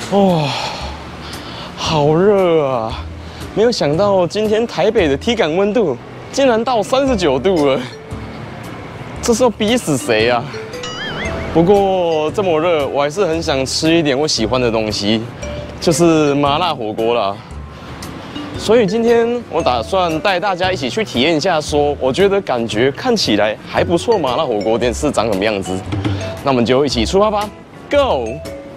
哇，好热啊！没有想到今天台北的体感温度竟然到39度了，这是要逼死谁啊？不过这么热，我还是很想吃一点我喜欢的东西，就是麻辣火锅啦。所以今天我打算带大家一起去体验一下，我觉得感觉看起来还不错麻辣火锅店是长什么样子。那我们就一起出发吧 ，Go！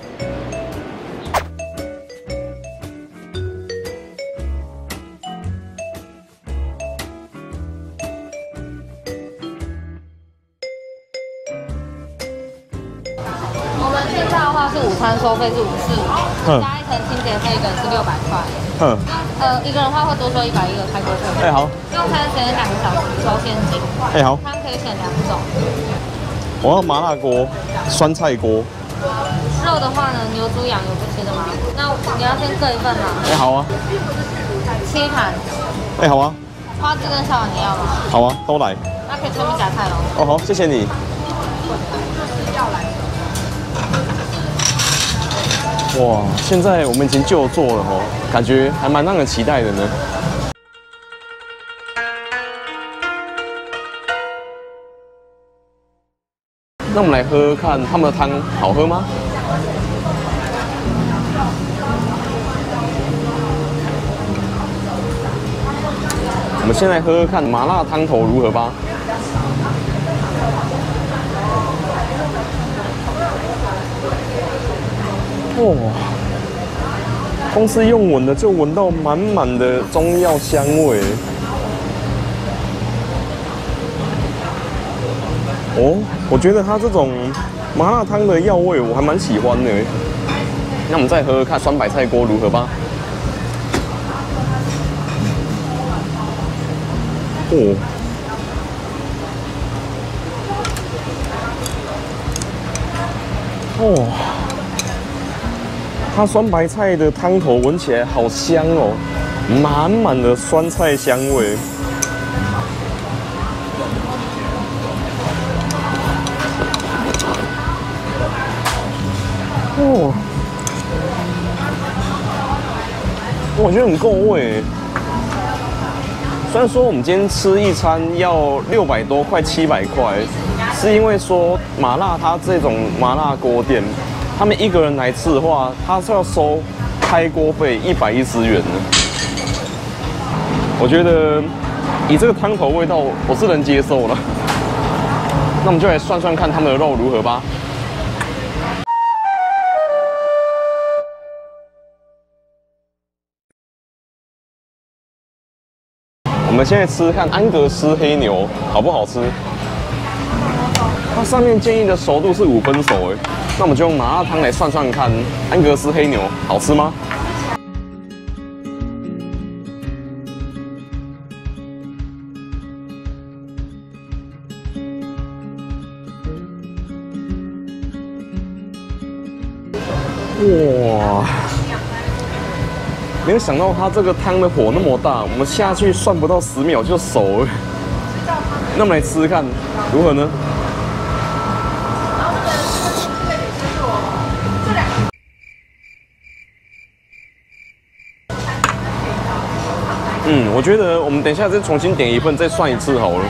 我们现在的话是午餐收费是545，加一层清洁费一个是600块。一个人的话会多收110个开锅费。 好。 用餐时间2个小时，收现金。 好。 汤可以选2种。 我要麻辣锅、酸菜锅。 肉的话呢，牛、猪、羊有不吃的吗？那你要先各一份吗？ 好啊。 7盘。 好啊。 花枝跟小碗你要吗？ 好啊，都来。 那可以全部夹菜喽。 哦，好，谢谢你。哇，现在我们已经就座了哦，感觉还蛮让人期待的呢。那我们来喝喝看他们的汤好喝吗？我们先来喝喝看麻辣汤头如何吧。哦，光是用闻的就闻到满满的中药香味。哦，我觉得它这种麻辣汤的药味我还蛮喜欢的。那我们再喝喝看酸白菜锅如何吧。哦。哦。它酸白菜的汤头闻起来好香哦，满满的酸菜香味。哦，我觉得很够味。虽然说我们今天吃一餐要600多块、700块，是因为说麻辣它这种麻辣锅店。他们一个人来吃的话，他是要收开锅费110元的。我觉得以这个汤头味道，我是能接受了。那我们就来算算看他们的肉如何吧。我们现在吃看安格斯黑牛好不好吃？它上面建议的熟度是5分熟哎。那我们就用麻辣汤来算算看，安格斯黑牛好吃吗？哇！没有想到它这个汤的火那么大，我们下去算不到10秒就熟了。那我们来吃吃看，如何呢？我觉得我们等一下再重新点一份，再算一次好了。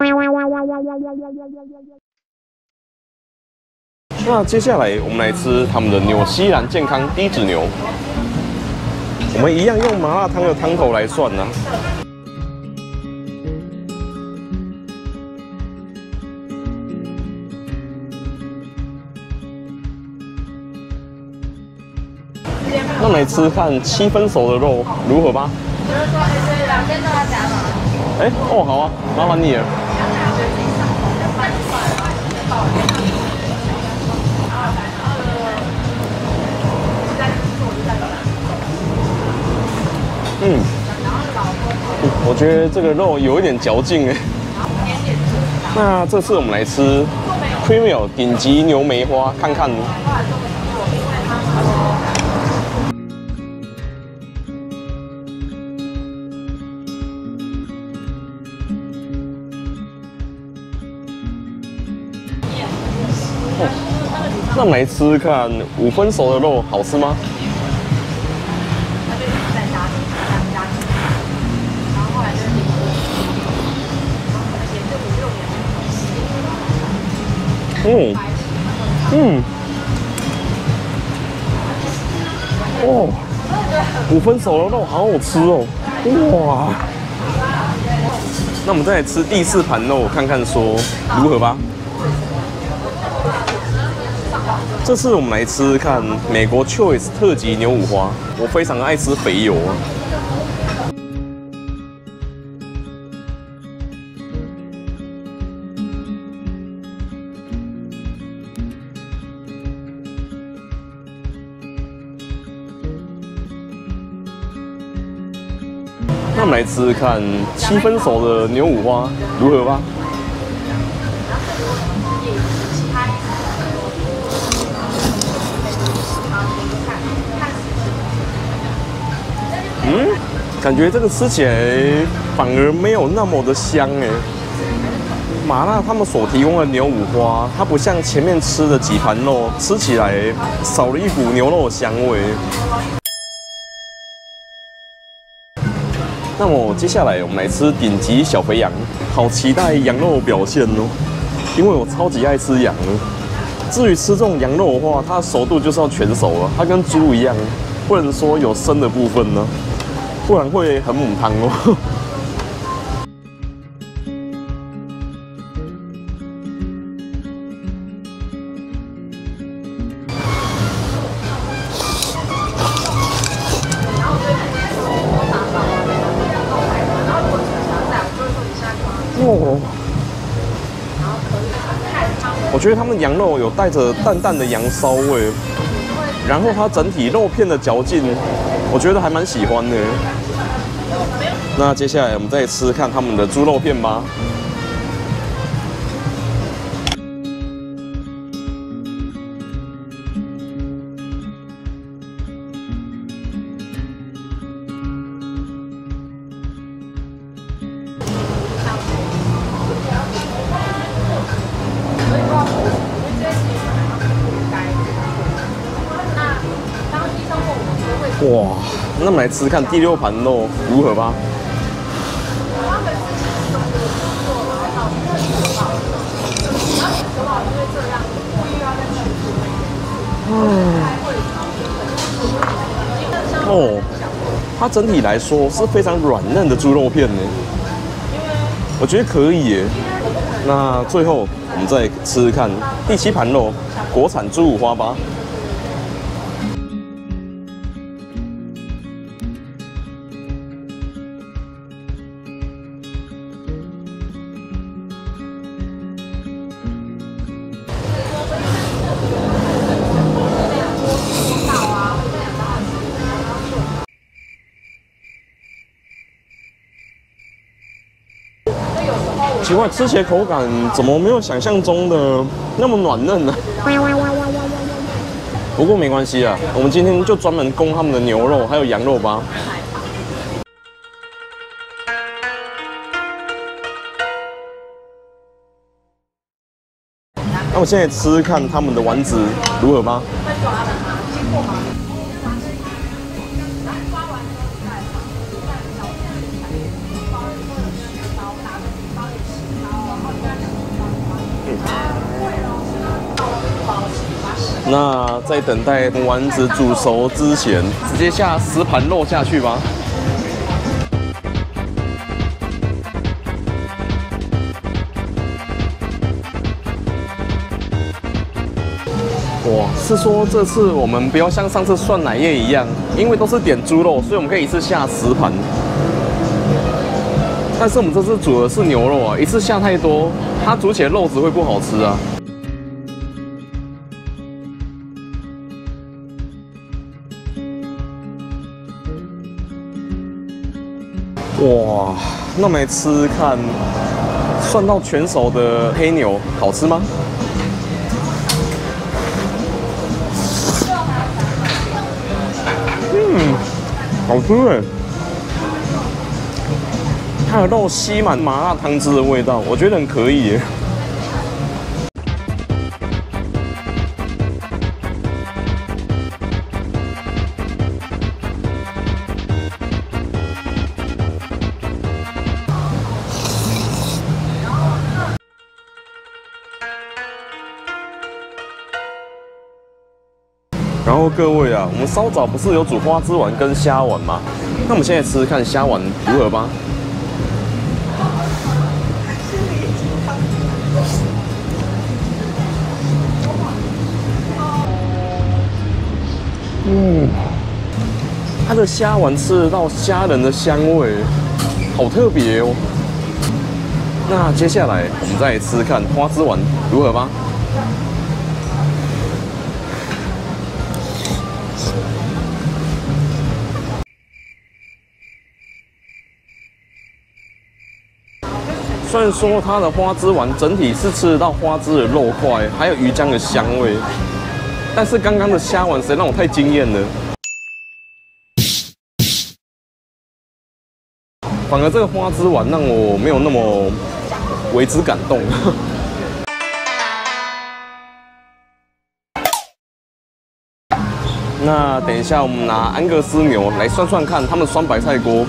那接下来我们来吃他们的纽西兰健康低脂牛，我们一样用麻辣汤的汤头来算呢。那我们来吃看7分熟的肉如何吧。2千都要加吗？哦，好啊，麻烦你了。我觉得这个肉有一点嚼劲哎。那这次我们来吃 Premium 顶级牛梅花，看看。那我们来吃看5分熟的肉好吃吗？ 嗯嗯，哦，5分熟的肉好好吃哦，哇！那我们再来吃第4盘肉，看看说如何吧。这次我们来吃看美国 Choice 特级牛五花，我非常爱吃肥油啊。那我们来吃吃看7分熟的牛五花如何吧。感觉这个吃起来反而没有那么的香哎。麻辣他们所提供的牛五花，它不像前面吃的几盘肉，吃起来少了一股牛肉的香味。那么接下来我们来吃顶级小肥羊，好期待羊肉的表现哦，因为我超级爱吃羊的。至于吃这种羊肉的话，它的熟度就是要全熟了，它跟猪一样，不能说有生的部分呢，不然会很母汤哦。哦，我觉得他们羊肉有带着淡淡的羊骚味，然后它整体肉片的嚼劲，我觉得还蛮喜欢的。那接下来我们再吃看他们的猪肉片吧。哇，那我们来吃看第6盘肉如何吧。哦，它整体来说是非常软嫩的猪肉片呢，我觉得可以耶。那最后我们再吃吃看第7盘肉，国产猪五花吧。奇怪，吃起来口感怎么没有想象中的那么软嫩呢？不过没关系啊，我们今天就专门供他们的牛肉还有羊肉吧。那我现在吃吃看他们的丸子如何吧。那在等待丸子煮熟之前，直接下10盘肉下去吧。哇，是说这次我们不要像上次涮奶叶一样，因为都是点猪肉，所以我们可以一次下10盘。但是我们这次煮的是牛肉啊，一次下太多，它煮起来肉质会不好吃啊。哇，那我们来吃看涮到全熟的黑牛，好吃吗？好吃哎！它的肉吸满麻辣汤汁的味道，我觉得很可以耶。 然后各位啊，我们稍早不是有煮花枝丸跟虾丸吗？那我们现在吃吃看虾丸如何吧。它的虾丸吃得到虾仁的香味，好特别哦。那接下来我们再来吃吃看花枝丸如何吧。虽然说它的花枝丸整体是吃得到花枝的肉块，还有鱼浆的香味，但是刚刚的虾丸实在让我太惊艳了。反而这个花枝丸让我没有那么为之感动。那等一下我们拿安格斯牛来涮涮看他们酸白菜锅。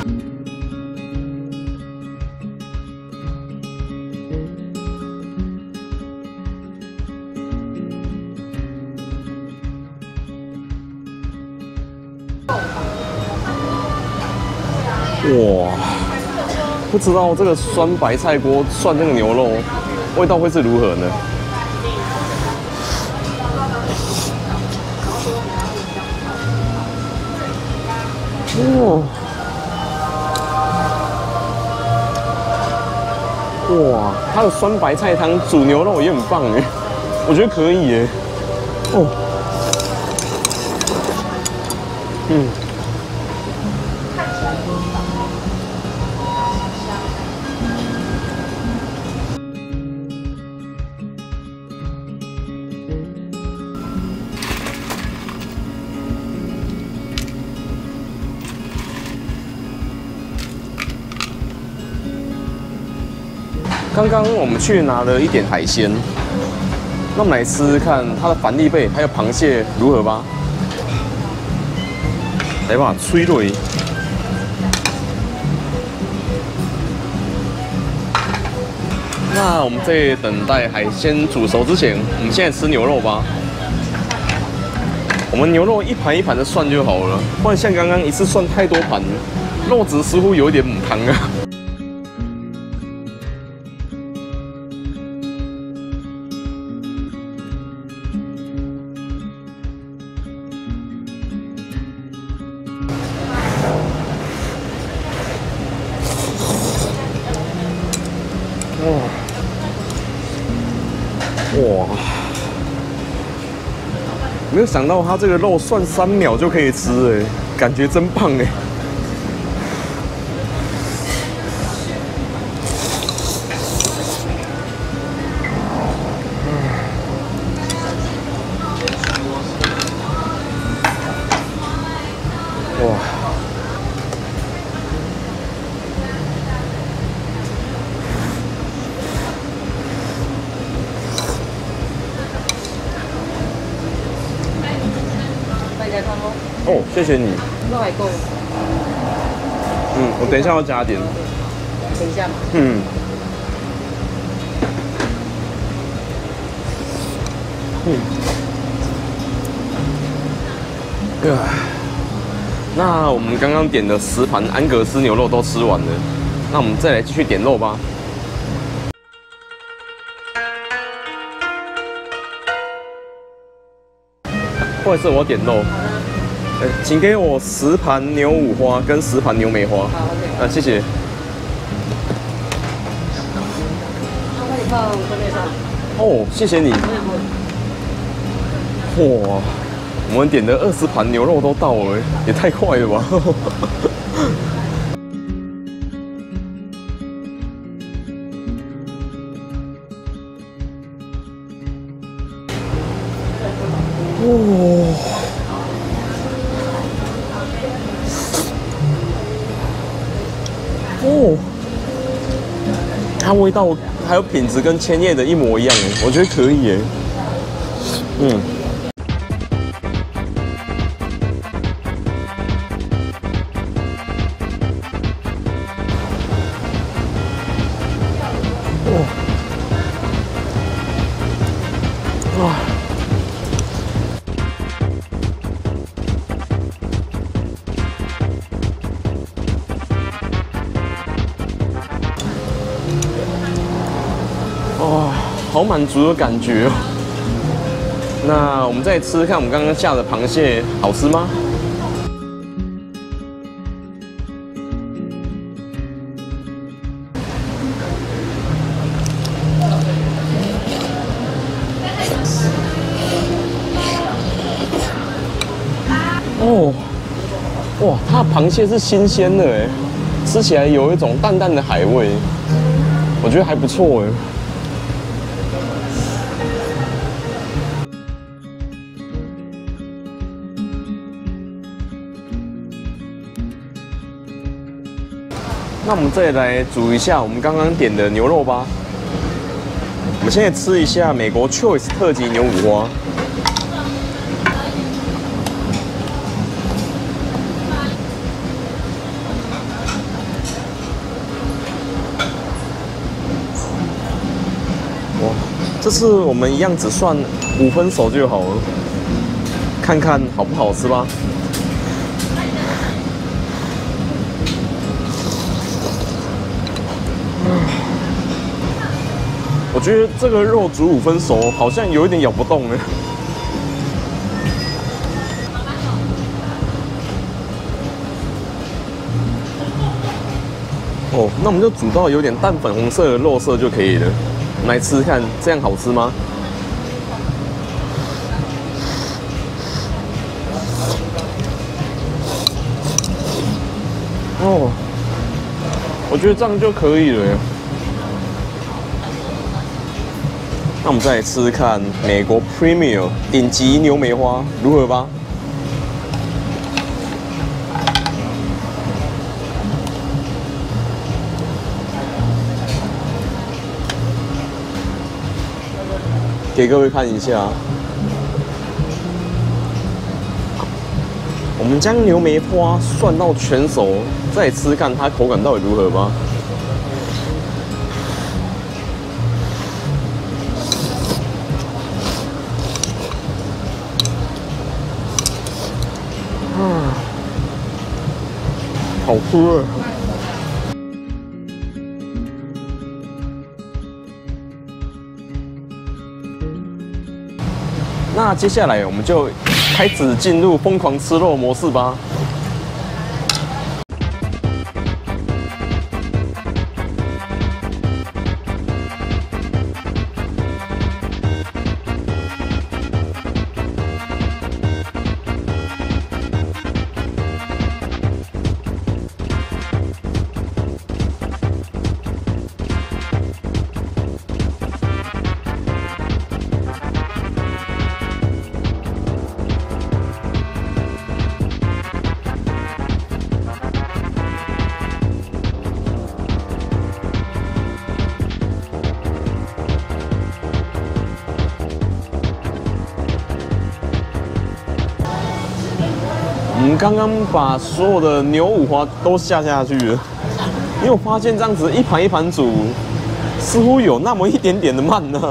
哇，不知道这个酸白菜锅涮这个牛肉味道会是如何呢？哇，它的酸白菜汤煮牛肉也很棒哎，我觉得可以耶。刚刚我们去拿了一点海鲜，那我们来吃吃看它的帆立贝还有螃蟹如何吧。来吧，吹雷。那我们在等待海鲜煮熟之前，我们现在吃牛肉吧。我们牛肉一盘一盘的涮就好了，不然像刚刚一次涮太多盘，肉质似乎有一点母汤啊。哇！没有想到它这个肉涮3秒就可以吃哎，感觉真棒哎！哇！哦，谢谢你。 肉还够。 我等一下要加点。 等一下嘛。那我们刚刚点的10盘安格斯牛肉都吃完了，那我们再来继续点肉吧。不好意思，我要点肉。请给我10盘牛五花跟10盘牛梅花。 好 ，OK。 谢谢。 那你放桌面上。 哦，谢谢你。哇，我们点的20盘牛肉都到了，也太快了吧！它味道还有品质跟千叶的一模一样哎，我觉得可以哎。 好满足的感觉哦。那我们再吃吃看，我们刚刚下的螃蟹好吃吗？哦，哇，它的螃蟹是新鲜的哎，吃起来有一种淡淡的海味，我觉得还不错哎。那我们再来煮一下我们刚刚点的牛肉吧。我们现在吃一下美国 Choice 特级牛五花。哇，这次我们一样只算5分熟就好了，看看好不好吃吧。我觉得这个肉煮5分熟，好像有一点咬不动哎。哦，那我们就煮到有点淡粉红色的肉色就可以了。我们来吃吃看，这样好吃吗？哦，我觉得这样就可以了耶。那我们再来吃吃看美国 Premium 顶级牛梅花如何吧？给各位看一下，我们将牛梅花涮到全熟，再来吃看它口感到底如何吧。好吃啊！那接下来我们就开始进入疯狂吃肉模式吧。我们刚刚把所有的牛五花都下去了，因为我发现这样子一盘一盘煮，似乎有那么一点点的慢呢。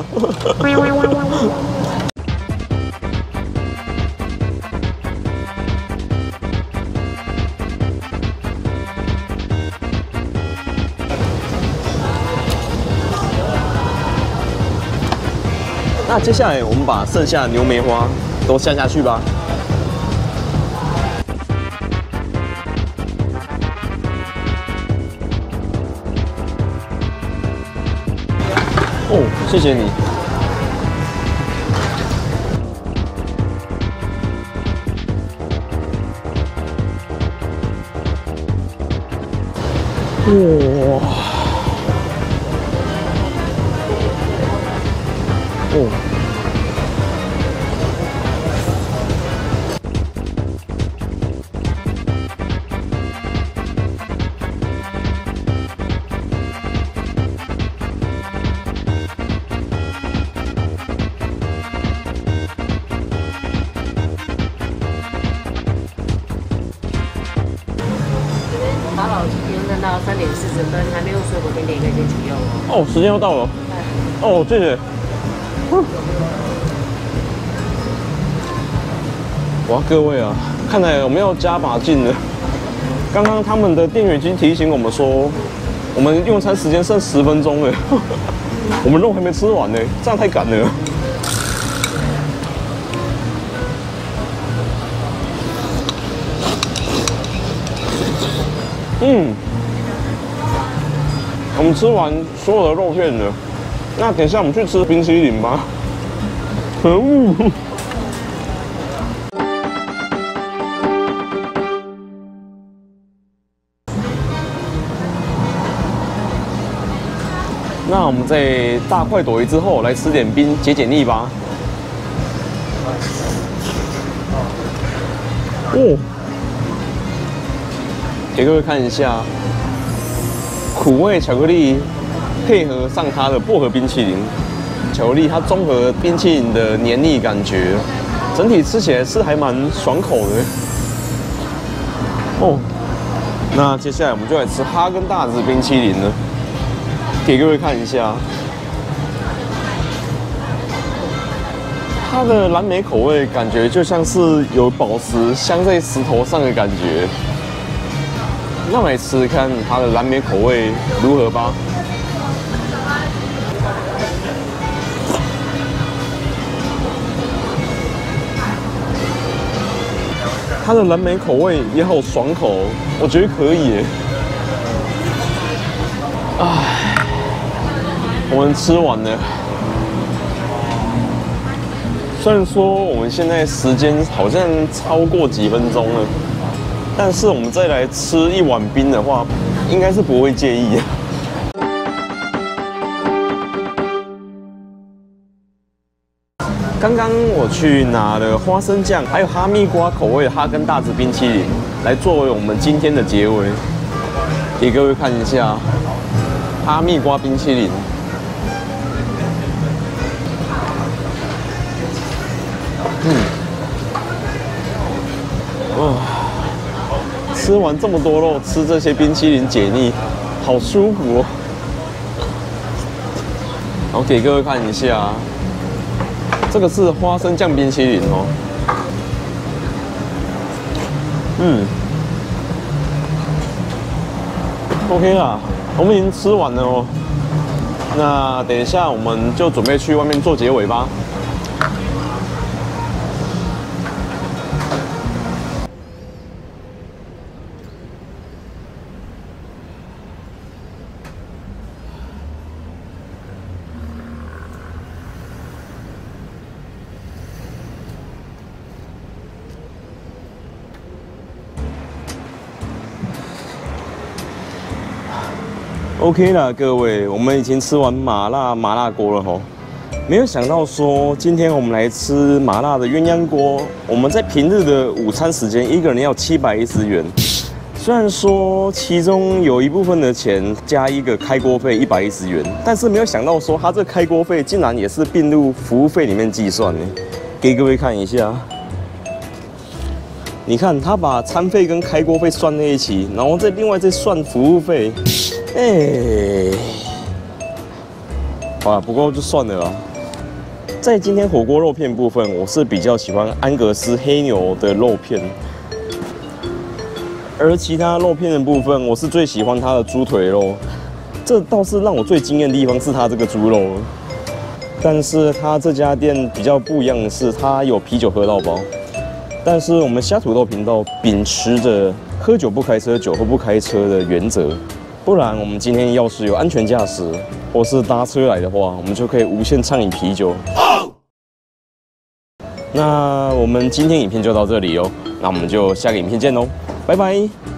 那接下来我们把剩下的牛梅花都下去吧。哦，谢谢你。哇！哦。 打扰延伸到3:40分，还没有水果甜点可以先取用哦。 哦，时间又到了。哦，谢谢。哇，各位啊，看来我们要加把劲了。刚刚他们的店员已经提醒我们说，我们用餐时间剩10分钟了。 我们肉还没吃完呢，这样太赶了。我们吃完所有的肉片了，那等一下我们去吃冰淇淋吧。可恶！那我们在大快朵颐之后，来吃点冰解解腻吧。哦，给各位看一下，苦味巧克力配合上它的薄荷冰淇淋，巧克力它综合冰淇淋的黏腻感觉，整体吃起来是还蛮爽口的。哦，那接下来我们就来吃哈根达斯冰淇淋了。给各位看一下，它的蓝莓口味感觉就像是有宝石镶在石头上的感觉。那我们来吃吃看它的蓝莓口味如何吧。它的蓝莓口味也好爽口，我觉得可以耶。我们吃完了，虽然说我们现在时间好像超过几分钟了，但是我们再来吃一碗冰的话，应该是不会介意。刚刚我去拿了花生酱，还有哈密瓜口味的哈根达斯冰淇淋，来作为我们今天的结尾，给各位看一下哈密瓜冰淇淋。吃完这么多肉，吃这些冰淇淋解腻，好舒服哦。然后给各位看一下，这个是花生酱冰淇淋哦。OK 啦，我们已经吃完了哦。那等一下我们就准备去外面做结尾吧。OK 啦，各位，我们已经吃完麻辣锅了吼。没有想到说，今天我们来吃麻辣的鸳鸯锅。我们在平日的午餐时间，一个人要710元。虽然说其中有一部分的钱加一个开锅费110元，但是没有想到说，它这开锅费竟然也是并入服务费里面计算呢。给各位看一下。你看，他把餐费跟开锅费算在一起，然后另外再算服务费，好了，不过就算了啦。在今天火锅肉片部分，我是比较喜欢安格斯黑牛的肉片，而其他肉片的部分，我是最喜欢它的猪腿肉。这倒是让我最惊艳的地方是它这个猪肉，但是它这家店比较不一样的是，它有啤酒喝到饱。但是我们虾土豆频道秉持着喝酒不开车、酒后不开车的原则，不然我们今天要是有安全驾驶或是搭车来的话，我们就可以无限畅饮啤酒。那我们今天影片就到这里哦，那我们就下个影片见喽，拜拜。